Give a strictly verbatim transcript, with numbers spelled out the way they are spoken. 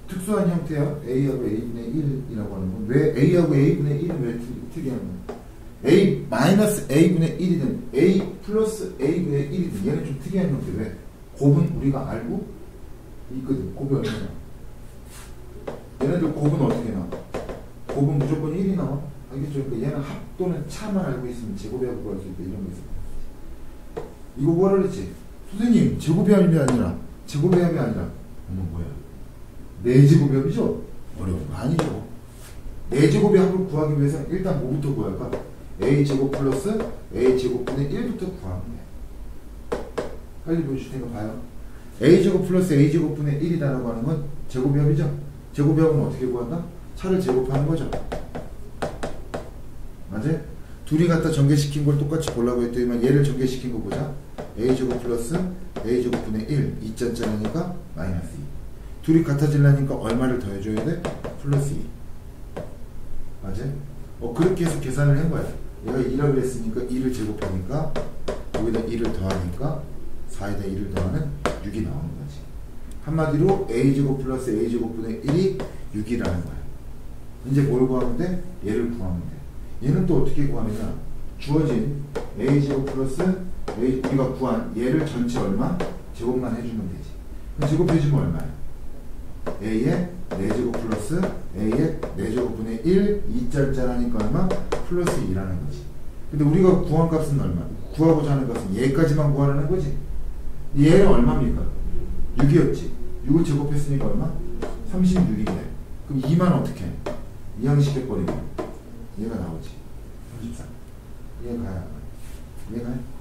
특수한 형태야. A하고 A분의 일이라고 하는 건 왜 A하고 A분의 일은 왜 특이한 거야? A 마이너스 A분의 일이든 A 플러스 A분의 일이든 얘는 좀 특이한 형태. 왜? 곱은 우리가 알고 있거든. 곱이 얼마나? 얘네들 곱은 어떻게 나와? 곱은 무조건 일이 나와. 알겠죠? 그러니까 얘는 합 또는 차만 알고 있으면 제곱이라고 구할 수 있다. 이런 거 있어. 이거 뭐라 그랬지? 선생님 제곱이함이 아니라 제곱이함이 아니라 어머 뭐야? 네 제곱이죠? 어려운 거 아니죠. 네 제곱의 합을 구하기 위해서 일단 뭐부터 구할까? A제곱 플러스 A제곱분의 일부터 구하면 돼. 빨리 보여줄 테니까 봐요. A제곱 플러스 A제곱분의 일이다라고 하는 건 제곱이합이죠? 제곱이합은 어떻게 구한다? 차를 제곱하는 거죠. 맞아요? 둘이 갖다 전개시킨 걸 똑같이 보려고 했더니만 얘를 전개시킨 거 보자. A제곱 플러스 A제곱분의 일 이 자짜리니까 마이너스 이. 둘이 같아지려니까 얼마를 더해줘야 돼? 플러스 이. 맞아요? 어, 그렇게 해서 계산을 한 거야. 얘가 이라고 했으니까 이를 제곱하니까 여기다 이를 더하니까 사에다 이를 더하는 육이 나오는 거지. 한마디로 A제곱 플러스 A제곱분의 일이 육이라는 거야. 이제 뭘 구하면 돼? 얘를 구하면 돼. 얘는 또 어떻게 구하느냐? 주어진 A제곱 플러스 A, 우리가 구한 얘를 전체 얼마? 제곱만 해주면 되지. 그럼 제곱해주면 얼마야? A의 네 제곱 플러스 A의 네 제곱분의 일, 이 짤짤하니까 얼마? 플러스 이라는 거지. 근데 우리가 구한 값은 얼마? 구하고자 하는 값은 얘까지만 구하라는 거지. 얘는 얼마입니까? 육이었지. 육을 제곱했으니까 얼마? 삼십육이네. 그럼 이만 어떻게 해? 이항시켜버리면 얘가 나오지. 삼십삼. 얘가 가야. 얘가 해?